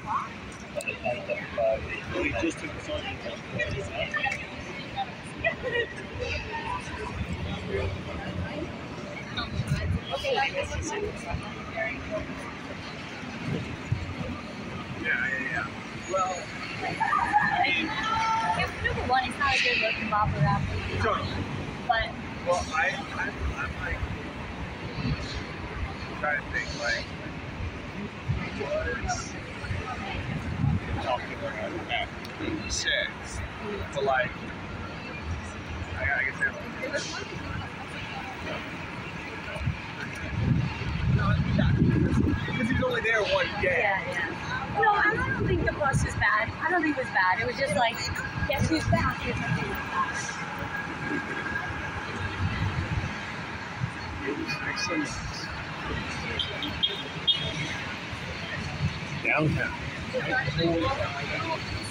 We just took the song. Yeah. Well, number one, it's not a good looking bopper rap. But well, I'm like trying to think like he was talking about at 86, but like I guess because he was only there one day. Yeah. No, I don't think the bus is bad. I don't think it was bad. It was just like, guess who's back? Or something like that. It was excellent. Downtown.